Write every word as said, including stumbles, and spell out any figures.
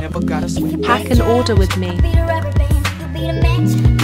never gotta sweat. Pack an order with me. Be the rubber band, you be the match.